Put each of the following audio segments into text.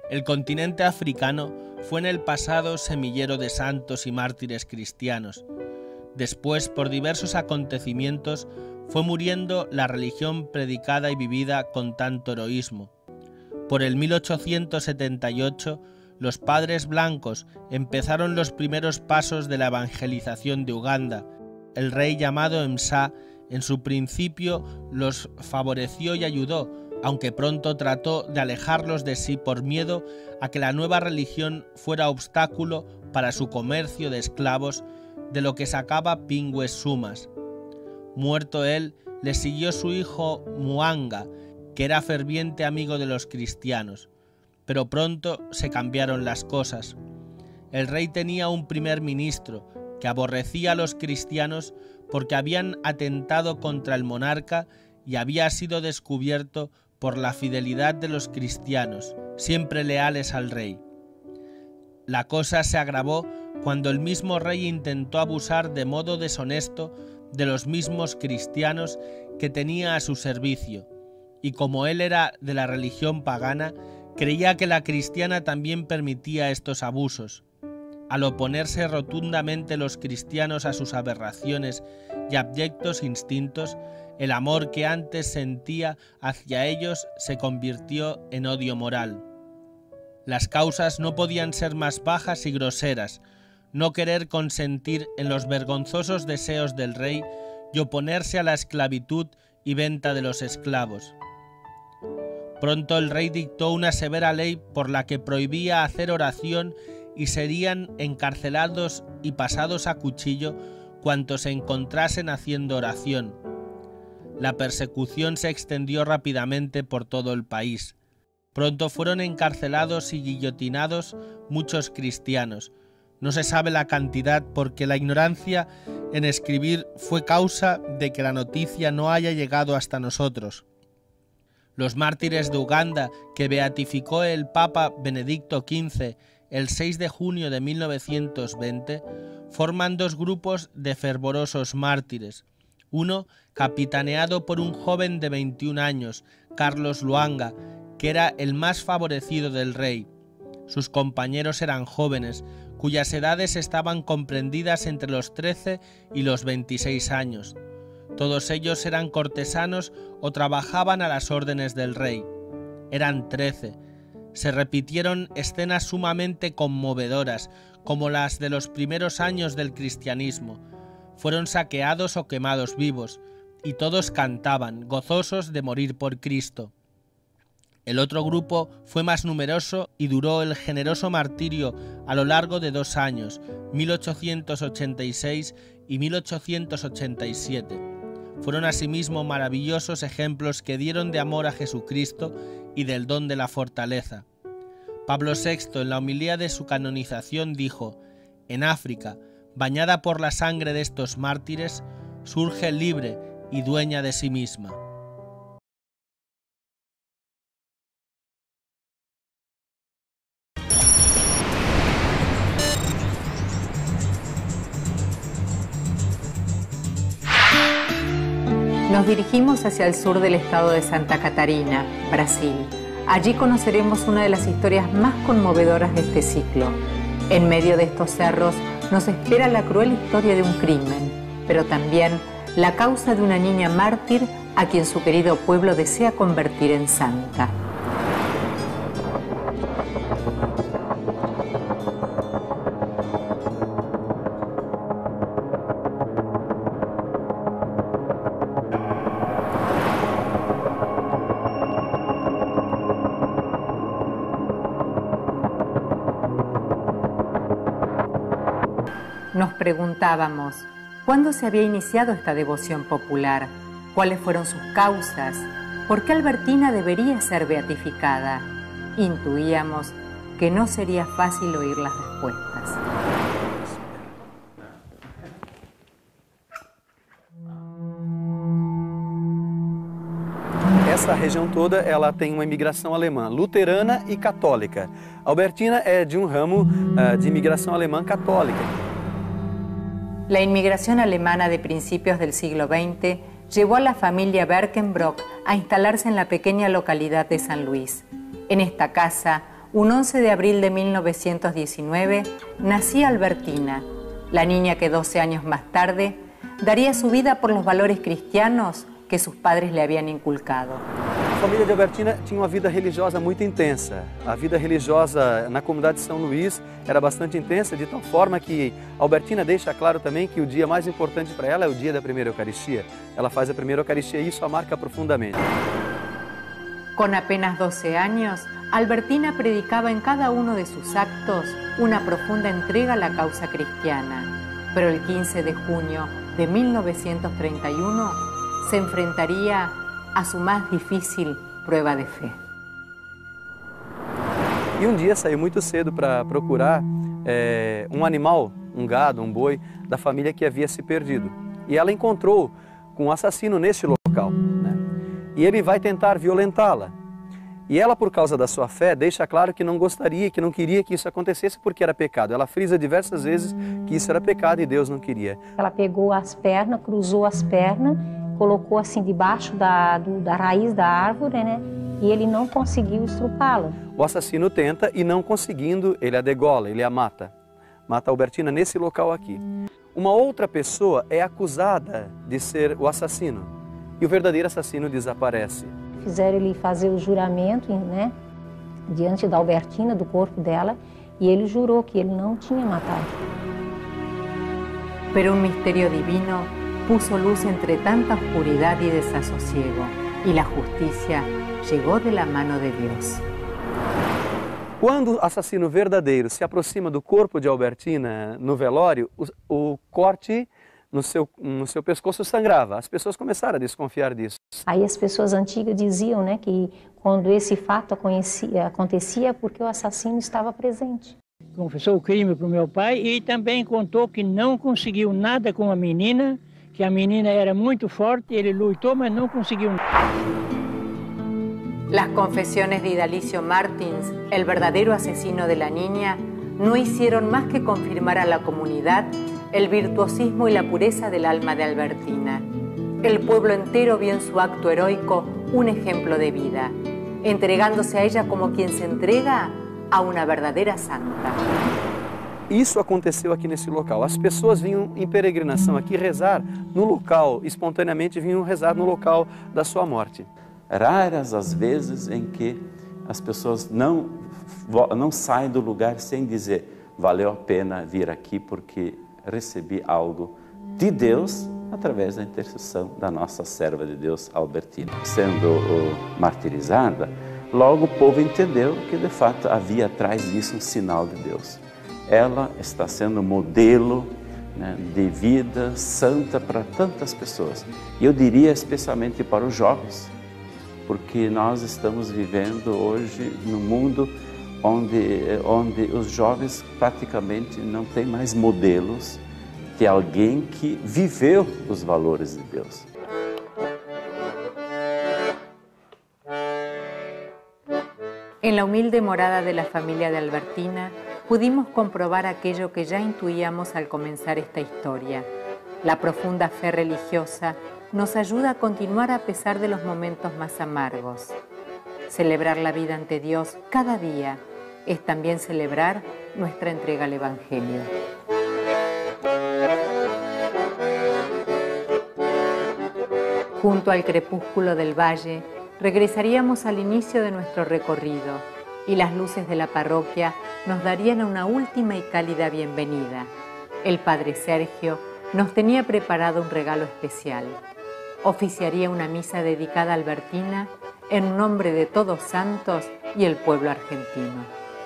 El continente africano fue en el pasado semillero de santos y mártires cristianos. Después, por diversos acontecimientos, fue muriendo la religión predicada y vivida con tanto heroísmo. Por el 1878, los padres blancos empezaron los primeros pasos de la evangelización de Uganda. El rey llamado Msa, en su principio, los favoreció y ayudó, aunque pronto trató de alejarlos de sí por miedo a que la nueva religión fuera obstáculo para su comercio de esclavos, de lo que sacaba pingües sumas. Muerto él, le siguió su hijo Muanga, que era ferviente amigo de los cristianos, pero pronto se cambiaron las cosas. El rey tenía un primer ministro que aborrecía a los cristianos porque habían atentado contra el monarca y había sido descubierto por la fidelidad de los cristianos, siempre leales al rey. La cosa se agravó cuando el mismo rey intentó abusar de modo deshonesto de los mismos cristianos que tenía a su servicio, y como él era de la religión pagana, creía que la cristiana también permitía estos abusos. Al oponerse rotundamente los cristianos a sus aberraciones y abyectos instintos, el amor que antes sentía hacia ellos se convirtió en odio moral. Las causas no podían ser más bajas y groseras: no querer consentir en los vergonzosos deseos del rey y oponerse a la esclavitud y venta de los esclavos. Pronto el rey dictó una severa ley por la que prohibía hacer oración y serían encarcelados y pasados a cuchillo cuantos se encontrasen haciendo oración. La persecución se extendió rápidamente por todo el país. Pronto fueron encarcelados y guillotinados muchos cristianos. No se sabe la cantidad porque la ignorancia en escribir fue causa de que la noticia no haya llegado hasta nosotros. Los mártires de Uganda que beatificó el Papa Benedicto XV el 6 de junio de 1920 forman dos grupos de fervorosos mártires. Uno, capitaneado por un joven de 21 años, Carlos Luanga, que era el más favorecido del rey. Sus compañeros eran jóvenes, cuyas edades estaban comprendidas entre los 13 y los 26 años. Todos ellos eran cortesanos o trabajaban a las órdenes del rey. Eran 13. Se repitieron escenas sumamente conmovedoras, como las de los primeros años del cristianismo. Fueron saqueados o quemados vivos, y todos cantaban, gozosos de morir por Cristo. El otro grupo fue más numeroso y duró el generoso martirio a lo largo de 2 años, 1886 y 1887. Fueron asimismo maravillosos ejemplos que dieron de amor a Jesucristo y del don de la fortaleza. Pablo VI, en la homilía de su canonización, dijo: «En África, bañada por la sangre de estos mártires, surge libre y dueña de sí misma». Nos dirigimos hacia el sur del estado de Santa Catarina, Brasil. Allí conoceremos una de las historias más conmovedoras de este ciclo. En medio de estos cerros nos espera la cruel historia de un crimen, pero también la causa de una niña mártir a quien su querido pueblo desea convertir en santa. Nos preguntábamos, ¿cuándo se había iniciado esta devoción popular? ¿Cuáles fueron sus causas? ¿Por qué Albertina debería ser beatificada? Intuíamos que no sería fácil oír las respuestas. Essa região toda ela tem uma imigração alemã, luterana e católica. Albertina é de um ramo de imigração alemã católica. La inmigración alemana de principios del siglo XX llevó a la familia Berkenbrock a instalarse en la pequeña localidad de San Luis. En esta casa, Un 11 de abril de 1919 nacía Albertina, la niña que 12 años más tarde daría su vida por los valores cristianos que sus padres le habían inculcado. A família de Albertina tinha uma vida religiosa muito intensa. A vida religiosa na comunidade de São Luís era bastante intensa, de tal forma que Albertina deixa claro também que o dia mais importante para ela é o dia da primeira Eucaristia. Ela faz a primeira Eucaristia e isso a marca profundamente. Con apenas 12 años, Albertina predicaba en cada uno de sus actos una profunda entrega a la causa cristiana. Pero el 15 de junio de 1931 se enfrentaría a su más difícil prueba de fe. E um dia saiu muito cedo para procurar um animal, um gado, um boi, da família que havia se perdido. E ela encontrou com um assassino neste local, né? E ele vai tentar violentá-la. E ela, por causa da sua fé, deixa claro que não gostaria, que não queria que isso acontecesse porque era pecado. Ela frisa diversas vezes que isso era pecado e Deus não queria. Ela pegou as pernas, cruzou as pernas, colocou assim debaixo da raiz da árvore, né? E ele não conseguiu estrupá-la. O assassino tenta e não conseguindo, ele a degola, ele a mata. Mata a Albertina nesse local aqui. Uma outra pessoa é acusada de ser o assassino e o verdadeiro assassino desaparece. Fizeram ele fazer o juramento, né? Diante da Albertina, do corpo dela, e ele jurou que ele não tinha matado. Pero un misterio divino puso luz entre tanta oscuridad y desasosiego, y la justicia llegó de la mano de Dios. Quando o assassino verdadeiro se aproxima do corpo de Albertina no velório, o corte no seu pescoço sangrava. As pessoas começaram a desconfiar disso. Aí as pessoas antigas diziam, né, que quando esse fato acontecia porque o assassino estava presente. Confessou o crime para o meu pai e também contou que não conseguiu nada com a menina, que a menina era muito forte, ele lutou, mas não conseguiu nada. Las confesiones de Idalicio Martins, el verdadero asesino de la niña, no hicieron más que confirmar a la comunidad el virtuosismo y la pureza del alma de Albertina. El pueblo entero vio en su acto heroico un ejemplo de vida, entregándose a ella como quien se entrega a una verdadera santa. Isso aconteceu aqui nesse local. As pessoas vinham em peregrinação aqui rezar no local, espontaneamente vinham rezar no local da sua morte. Raras as vezes em que as pessoas não saem do lugar sem dizer valeu a pena vir aqui porque recebi algo de Deus através da intercessão da nossa serva de Deus, Albertina. Sendo martirizada, logo o povo entendeu que de fato havia atrás disso um sinal de Deus. Ela está sendo modelo, né, de vida santa para tantas pessoas. E eu diria especialmente para os jovens, porque nós estamos vivendo hoje num mundo onde os jovens praticamente não têm mais modelos de alguém que viveu os valores de Deus. En la humilde morada de la familia de Albertina, pudimos comprobar aquello que ya intuíamos al comenzar esta historia. La profunda fe religiosa nos ayuda a continuar a pesar de los momentos más amargos. Celebrar la vida ante Dios cada día es también celebrar nuestra entrega al Evangelio. Junto al crepúsculo del valle, regresaríamos al inicio de nuestro recorrido y las luces de la parroquia nos darían una última y cálida bienvenida. El Padre Sergio nos tenía preparado un regalo especial. Oficiaría una misa dedicada a Albertina en nombre de todos santos y el pueblo argentino.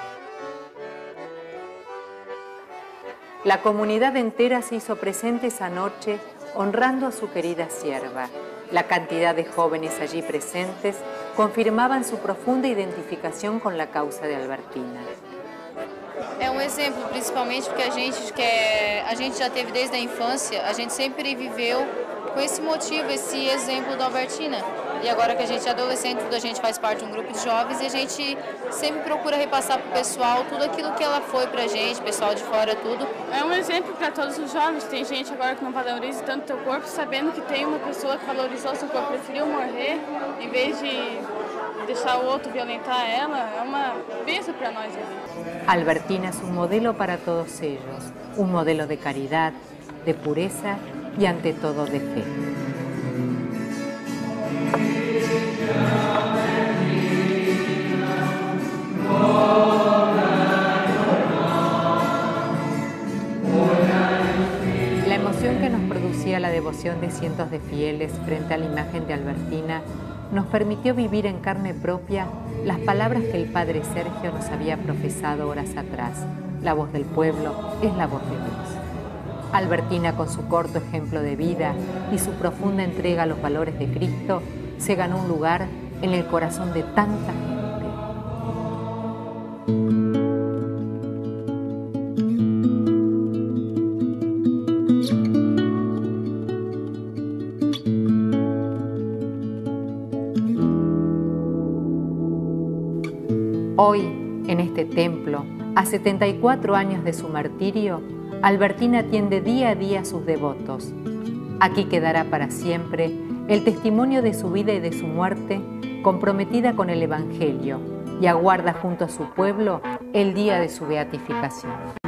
La comunidad entera se hizo presente esa noche honrando a su querida sierva. La cantidad de jóvenes allí presentes confirmaban su profunda identificación con la causa de Albertina. É um exemplo, principalmente porque a gente já teve desde a infância, a gente sempre viveu com esse motivo, esse exemplo da Albertina. E agora que a gente é adolescente, tudo a gente faz parte de um grupo de jovens e a gente sempre procura repassar para o pessoal tudo aquilo que ela foi para a gente, pessoal de fora, tudo. É um exemplo para todos os jovens. Tem gente agora que não valoriza tanto o seu corpo, sabendo que tem uma pessoa que valorizou o seu corpo, preferiu morrer em vez de deixar o outro violentar ela. É uma bênção para nós. Albertina es un modelo para todos ellos, un modelo de caridad, de pureza y ante todo de fe. La emoción que nos producía la devoción de cientos de fieles frente a la imagen de Albertina nos permitió vivir en carne propia las palabras que el padre Sergio nos había profesado horas atrás. La voz del pueblo es la voz de Dios. Albertina, con su corto ejemplo de vida y su profunda entrega a los valores de Cristo, se ganó un lugar en el corazón de tanta gente. Hoy, en este templo, a 74 años de su martirio, Albertina atiende día a día a sus devotos. Aquí quedará para siempre el testimonio de su vida y de su muerte, comprometida con el Evangelio, y aguarda junto a su pueblo el día de su beatificación.